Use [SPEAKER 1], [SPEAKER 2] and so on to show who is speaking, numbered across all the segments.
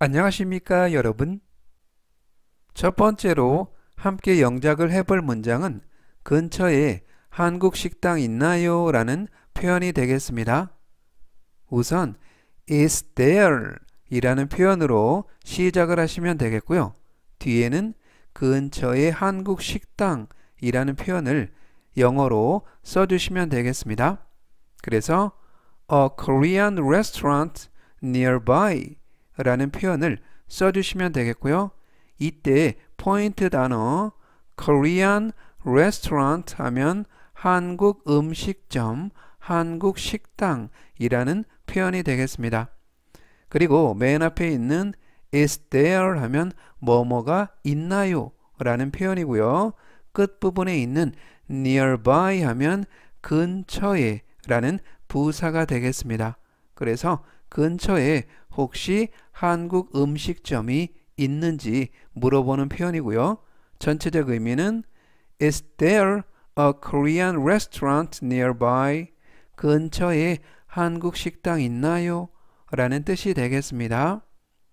[SPEAKER 1] 안녕하십니까, 여러분? 첫 번째로 함께 영작을 해볼 문장은 근처에 한국 식당 있나요? 라는 표현이 되겠습니다. 우선 is there 이라는 표현으로 시작을 하시면 되겠고요. 뒤에는 근처에 한국 식당 이라는 표현을 영어로 써주시면 되겠습니다. 그래서 a Korean restaurant nearby 라는 표현을 써주시면 되겠고요. 이때 포인트 단어 Korean restaurant 하면 한국 음식점, 한국 식당이라는 표현이 되겠습니다. 그리고 맨 앞에 있는 is there 하면 뭐뭐가 있나요? 라는 표현이고요. 끝부분에 있는 nearby 하면 근처에 라는 부사가 되겠습니다. 그래서 근처에 혹시 한국 음식점이 있는지 물어보는 표현이고요. 전체적 의미는 Is there a Korean restaurant nearby? 근처에 한국 식당 있나요? 라는 뜻이 되겠습니다.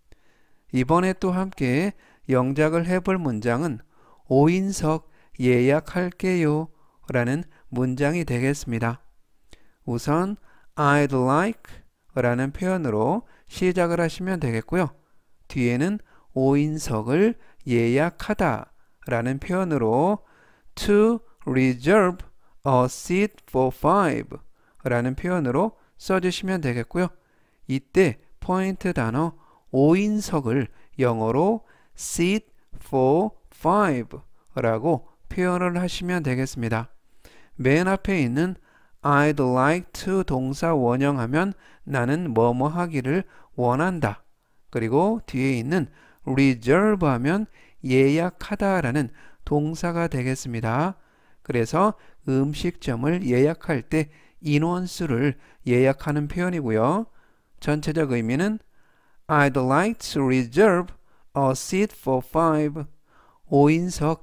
[SPEAKER 1] 이번에 또 함께 영작을 해볼 문장은 5인석 예약할게요 라는 문장이 되겠습니다. 우선 I'd like 라는 표현으로 시작을 하시면 되겠고요. 뒤에는 5인석을 예약하다 라는 표현으로 to reserve a seat for 5 라는 표현으로 써주시면 되겠고요. 이때 포인트 단어 5인석을 영어로 seat for 5 라고 표현을 하시면 되겠습니다. 맨 앞에 있는 I'd like to 동사 원형하면 나는 뭐뭐 하기를 원한다. 그리고 뒤에 있는 reserve 하면 예약하다 라는 동사가 되겠습니다. 그래서 음식점을 예약할 때 인원수를 예약하는 표현이고요. 전체적 의미는 I'd like to reserve a seat for 5. 5인석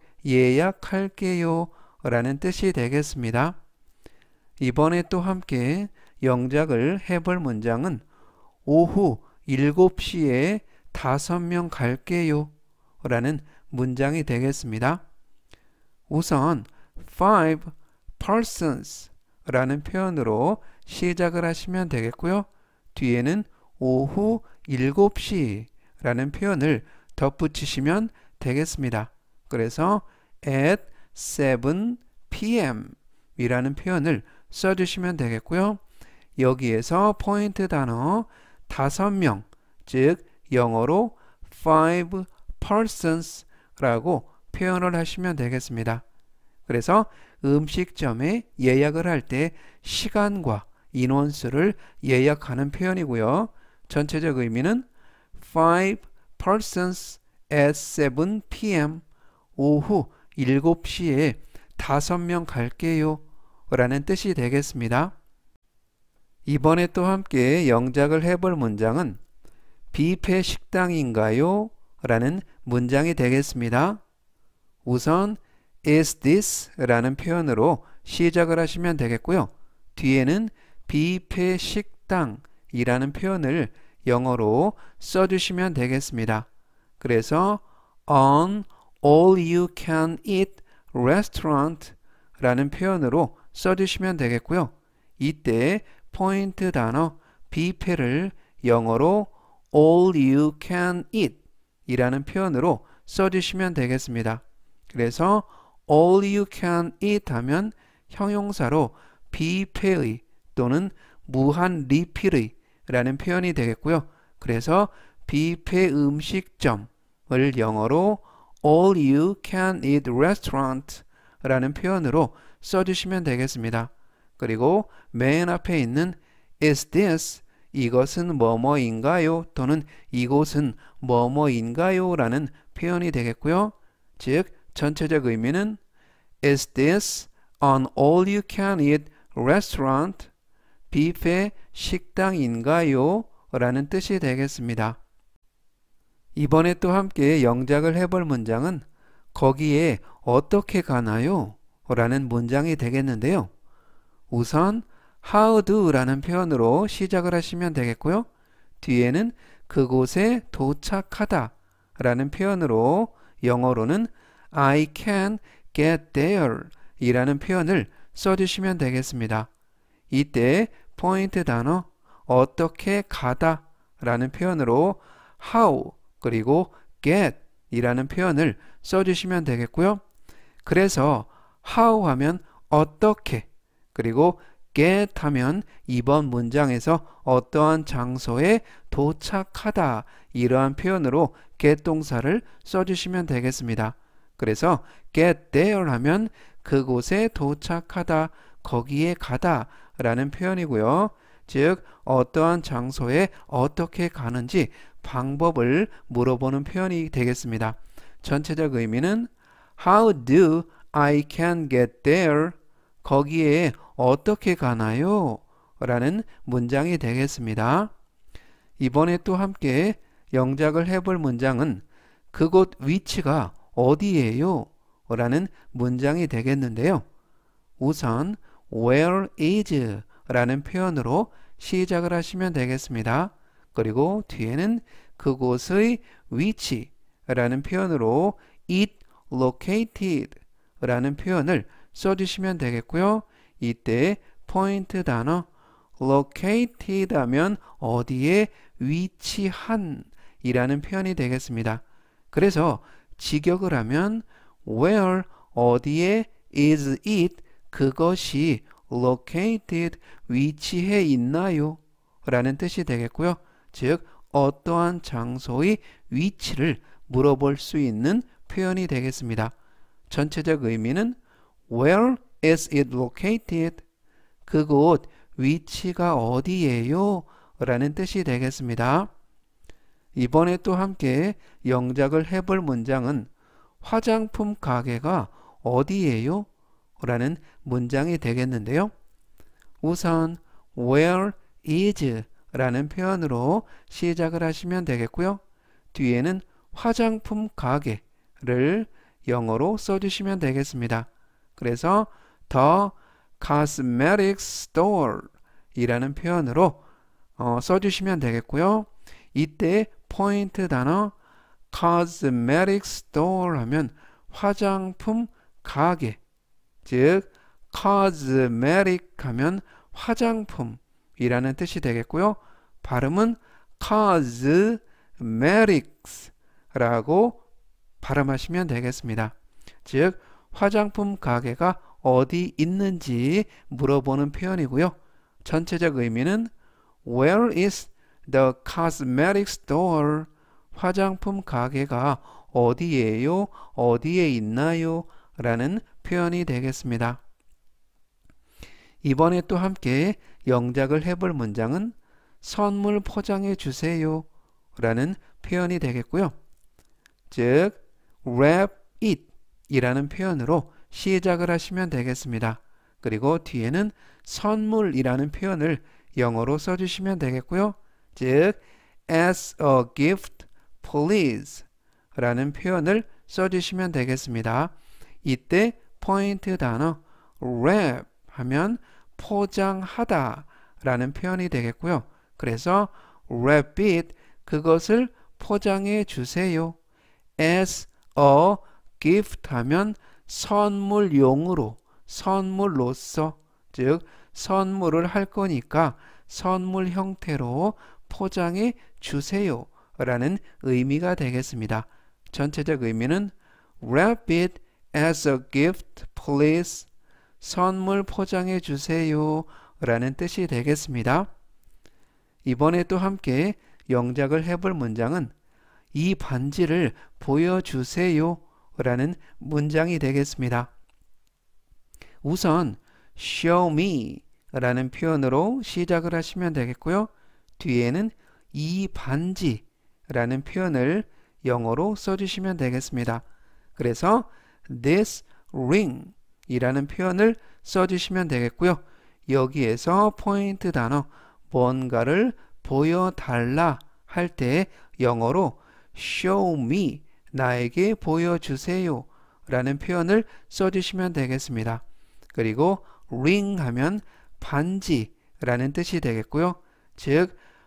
[SPEAKER 1] 예약할게요 라는 뜻이 되겠습니다. 이번에 또 함께 영작을 해볼 문장은 오후 7시에 5명 갈게요 라는 문장이 되겠습니다. 우선 5 persons 라는 표현으로 시작을 하시면 되겠고요. 뒤에는 오후 7시 라는 표현을 덧붙이시면 되겠습니다. 그래서 at 7 p.m. 이라는 표현을 써주시면 되겠고요. 여기에서 포인트 단어 5명, 즉 영어로 5 persons 라고 표현을 하시면 되겠습니다. 그래서 음식점에 예약을 할 때 시간과 인원수를 예약하는 표현이고요. 전체적 의미는 5 persons at 7 p.m. 오후 7시에 5명 갈게요 라는 뜻이 되겠습니다. 이번에 또 함께 영작을 해볼 문장은 뷔페 식당인가요? 라는 문장이 되겠습니다. 우선 is this 라는 표현으로 시작을 하시면 되겠고요. 뒤에는 뷔페 식당이라는 표현을 영어로 써주시면 되겠습니다. 그래서 an all you can eat restaurant 라는 표현으로 써주시면 되겠고요. 이때 포인트 단어 뷔페를 영어로 all you can eat 이라는 표현으로 써주시면 되겠습니다. 그래서 all you can eat 하면 형용사로 뷔페의 또는 무한 리필의 라는 표현이 되겠고요. 그래서 뷔페 음식점을 영어로 all you can eat restaurant 라는 표현으로 써주시면 되겠습니다. 그리고 맨 앞에 있는 is this 이것은 뭐뭐인가요? 또는 이곳은 뭐뭐인가요? 라는 표현이 되겠고요. 즉 전체적 의미는 is this an all you can eat restaurant? 뷔페 식당인가요? 라는 뜻이 되겠습니다. 이번에 또 함께 영작을 해볼 문장은 거기에 어떻게 가나요? 라는 문장이 되겠는데요. 우선 how do 라는 표현으로 시작을 하시면 되겠고요. 뒤에는 그곳에 도착하다 라는 표현으로 영어로는 I can get there 이라는 표현을 써주시면 되겠습니다. 이때 포인트 단어 어떻게 가다 라는 표현으로 how 그리고 get 이라는 표현을 써주시면 되겠고요. 그래서 how 하면 어떻게 그리고 get 하면 이번 문장에서 어떠한 장소에 도착하다 이러한 표현으로 get 동사를 써주시면 되겠습니다. 그래서 get there 하면 그곳에 도착하다, 거기에 가다 라는 표현이고요. 즉 어떠한 장소에 어떻게 가는지 방법을 물어보는 표현이 되겠습니다. 전체적 의미는 How do I can get there? 거기에 어떻게 가나요? 라는 문장이 되겠습니다. 이번에 또 함께 영작을 해볼 문장은 그곳 위치가 어디예요? 라는 문장이 되겠는데요. 우선 Where is? 라는 표현으로 시작을 하시면 되겠습니다. 그리고 뒤에는 그곳의 위치 라는 표현으로 it located 라는 표현을 써주시면 되겠고요. 이때 포인트 단어 located 하면 어디에 위치한 이라는 표현이 되겠습니다. 그래서 직역을 하면 where 어디에 is it 그것이 located 위치해 있나요? 라는 뜻이 되겠고요. 즉 어떠한 장소의 위치를 물어볼 수 있는 표현이 되겠습니다. 전체적 의미는 Where is it located? 그곳 위치가 어디예요? 라는 뜻이 되겠습니다. 이번에 또 함께 영작을 해볼 문장은 화장품 가게가 어디예요? 라는 문장이 되겠는데요. 우선 Where is? 라는 표현으로 시작을 하시면 되겠고요. 뒤에는 화장품 가게를 영어로 써주시면 되겠습니다. 그래서 The Cosmetics Store 이라는 표현으로 써주시면 되겠고요. 이때 포인트 단어 Cosmetics Store 하면 화장품 가게 즉 cosmetic 하면 화장품이라는 뜻이 되겠고요. 발음은 cosmetics 라고 발음하시면 되겠습니다. 즉 화장품 가게가 어디 있는지 물어보는 표현이고요. 전체적 의미는 Where is the cosmetic store? 화장품 가게가 어디예요? 어디에 있나요? 라는 표현이 되겠습니다. 이번에 또 함께 영작을 해볼 문장은 선물 포장해 주세요 라는 표현이 되겠고요. 즉 wrap it 이라는 표현으로 시작을 하시면 되겠습니다. 그리고 뒤에는 선물이라는 표현을 영어로 써주시면 되겠고요. 즉 as a gift please 라는 표현을 써주시면 되겠습니다. 이때 포인트 단어 wrap 하면 포장하다 라는 표현이 되겠고요. 그래서 wrap it 그것을 포장해 주세요. as a gift 하면 선물용으로 선물로서 즉 선물을 할 거니까 선물 형태로 포장해 주세요 라는 의미가 되겠습니다. 전체적 의미는 wrap it as a gift please 선물 포장해 주세요 라는 뜻이 되겠습니다. 이번에 또 함께 영작을 해볼 문장은 이 반지를 보여주세요 라는 문장이 되겠습니다. 우선 show me 라는 표현으로 시작을 하시면 되겠고요. 뒤에는 이 반지 라는 표현을 영어로 써주시면 되겠습니다. 그래서 this ring 이라는 표현을 써주시면 되겠고요. 여기에서 포인트 단어 뭔가를 보여달라 할 때 영어로 show me 나에게 보여주세요 라는 표현을 써주시면 되겠습니다. 그리고 ring 하면 반지 라는 뜻이 되겠고요. 즉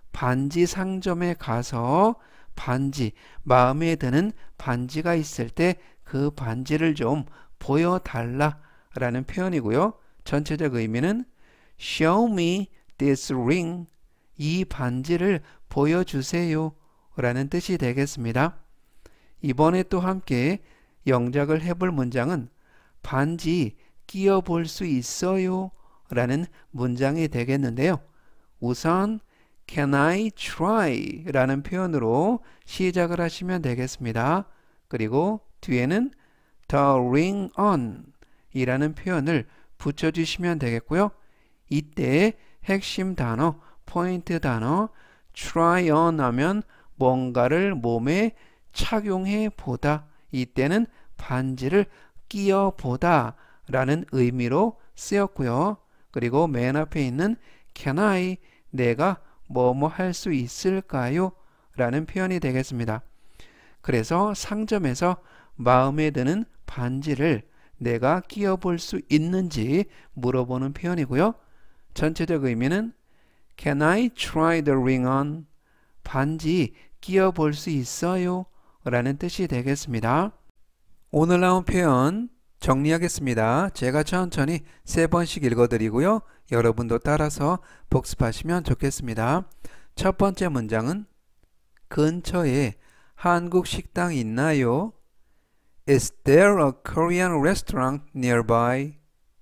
[SPEAKER 1] 반지 상점에 가서 반지, 마음에 드는 반지가 있을 때 그 반지를 좀 보여달라 라는 표현이고요. 전체적 의미는 Show me this ring. 이 반지를 보여주세요 라는 뜻이 되겠습니다. 이번에 또 함께 영작을 해볼 문장은 반지 끼워 볼 수 있어요 라는 문장이 되겠는데요. 우선 Can I try? 라는 표현으로 시작을 하시면 되겠습니다. 그리고 뒤에는 The ring on 이라는 표현을 붙여주시면 되겠고요. 이때 핵심 단어, 포인트 단어 try on 하면 뭔가를 몸에 착용해 보다. 이때는 반지를 끼워 보다 라는 의미로 쓰였고요. 그리고 맨 앞에 있는 Can I? 내가 뭐뭐 할 수 있을까요? 라는 표현이 되겠습니다. 그래서 상점에서 마음에 드는 반지를 내가 끼워 볼 수 있는지 물어보는 표현이고요. 전체적 의미는 Can I try the ring on? 반지 끼워 볼 수 있어요? 라는 뜻이 되겠습니다. 오늘 나온 표현 정리하겠습니다. 제가 천천히 3번씩 읽어드리고요. 여러분도 따라서 복습하시면 좋겠습니다. 첫 번째 문장은 근처에 한국 식당 있나요? Is there a Korean restaurant nearby?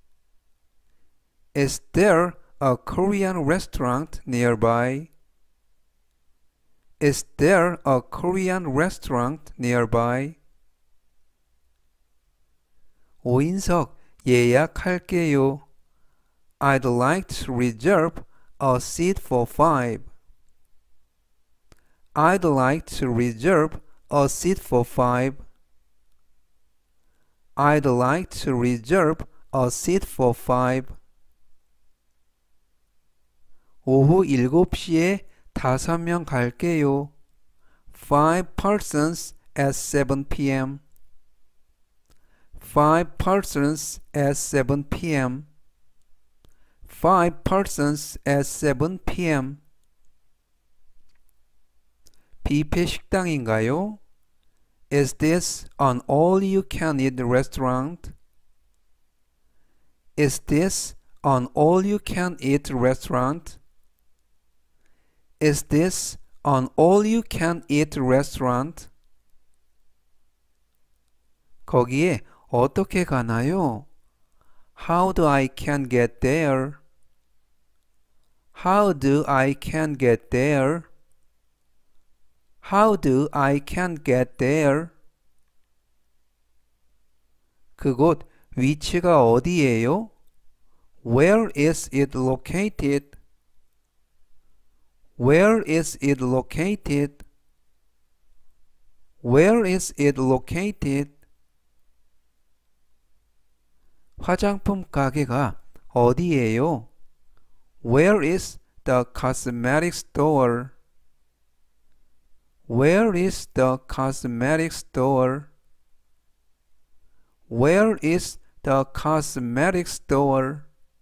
[SPEAKER 1] Is there a Korean restaurant nearby? Is there a Korean restaurant nearby? 5인석 예약할게요. I'd like to reserve a seat for 5. I'd like to reserve a seat for 5. I'd like to reserve a seat for 5. 오후 7시에 5명 갈게요. 5 persons at 7 p.m. 5 persons at 7 p.m. 5 persons at 7 p.m. 뷔페 식당인가요? Is this an all-you-can-eat restaurant? Is this an all-you-can-eat restaurant? Is this an all-you-can-eat restaurant? 거기에 어떻게 가나요? How do I can get there? How do I can get there? How do I can get there? 그곳 위치가 어디예요? Where is it located? Where is it located? Where is it located? 화장품 가게가 어디예요? Where is the cosmetic store? Where is the cosmetic store? Where is the cosmetic store?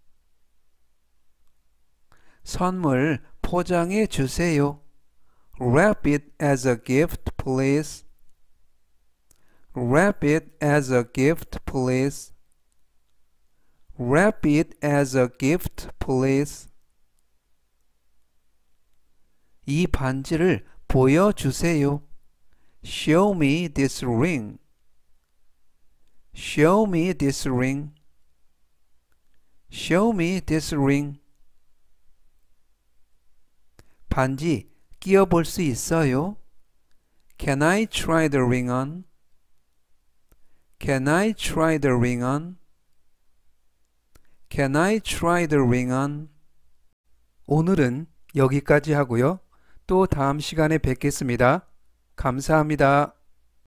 [SPEAKER 1] 선물 포장해 주세요. Wrap it as a gift, please. Wrap it as a gift, please. Wrap it as a gift, please. 이 반지를 보여주세요. Show me this ring. Show me this ring. Show me this ring. 반지 끼워 볼 수 있어요? Can I try the ring on? Can I try the ring on? Can I try the ring on? 오늘은 여기까지 하고요. 또 다음 시간에 뵙겠습니다. 감사합니다.